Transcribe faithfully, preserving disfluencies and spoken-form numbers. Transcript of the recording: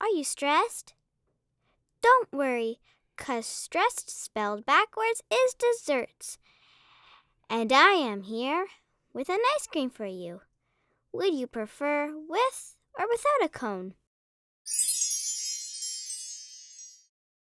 Are you stressed? Don't worry, 'cause stressed spelled backwards is desserts. And I am here with an ice cream for you. Would you prefer with or without a cone?